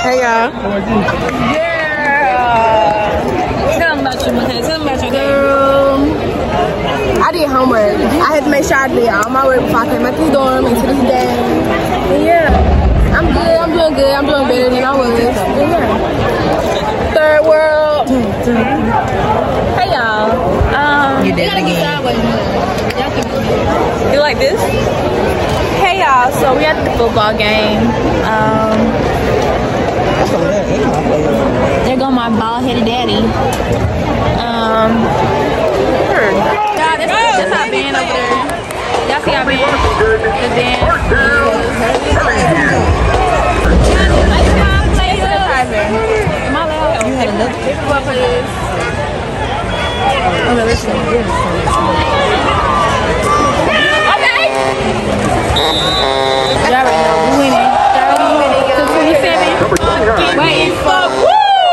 Hey y'all. Tell them about your girl. I did homework. I had to make sure I did all my work before I came back to the dorm and to this day. And yeah, I'm good. I'm doing good. I'm doing better than I was. And yeah. Third world. Hey y'all. You did it again. You like this? Hey y'all. So we at the football game. There go my bald-headed daddy. That's our band over there. Y'all see our band? The band. Am I loud? You had another what for this? Okay, listen. Okay. Y'all already know we winning. Y'all already winning. 227. Wait, fuck. Woo!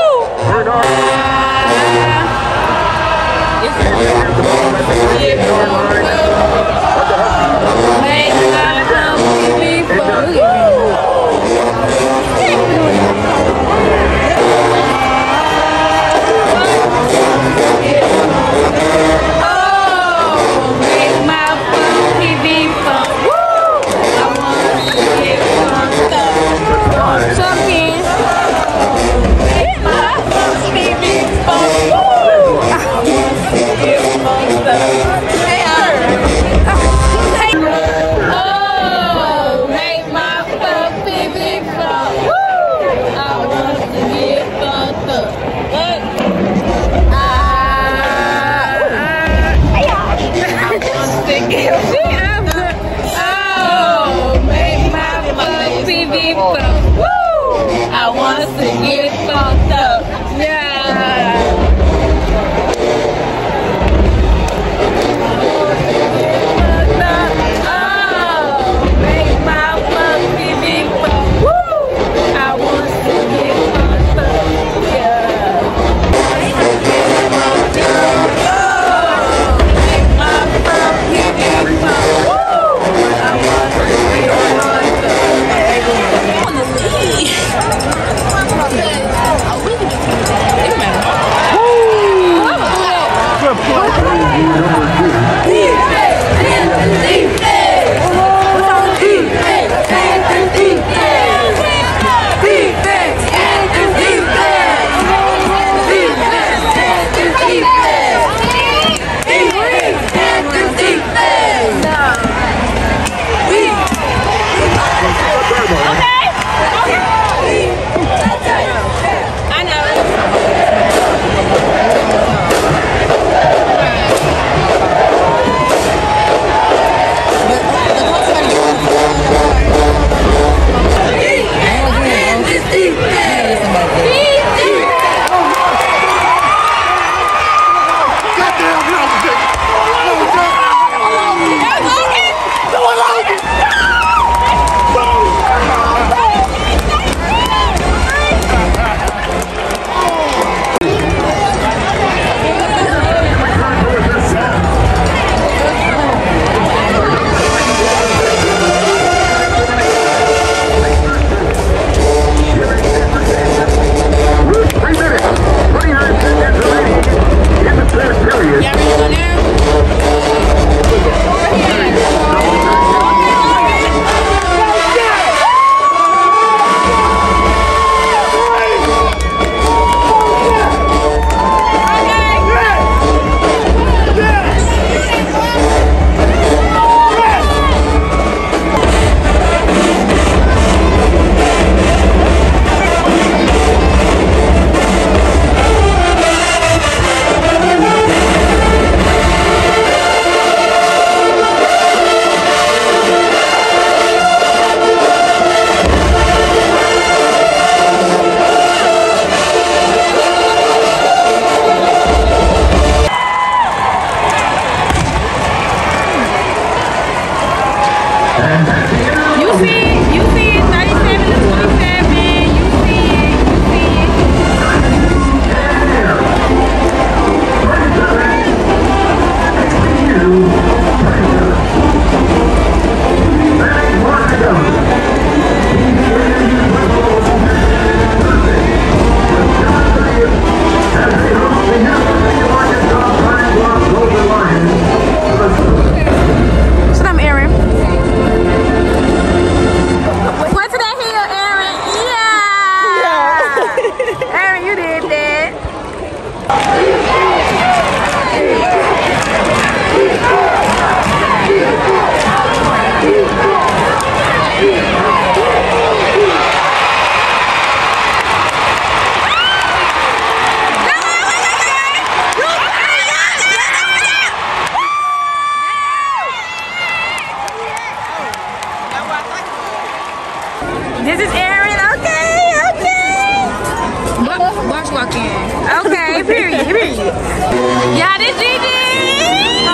I want us to get fucked up. Yeah. Oh, make my puppy big fuck. Woo! I want us to get fucked up. Yeah. Make my puppy big fuck. Woo! I want us to get fucked up. On the lead. This is Aaron. Okay, okay. Bush walk in. Okay, period. Yeah, this Gigi.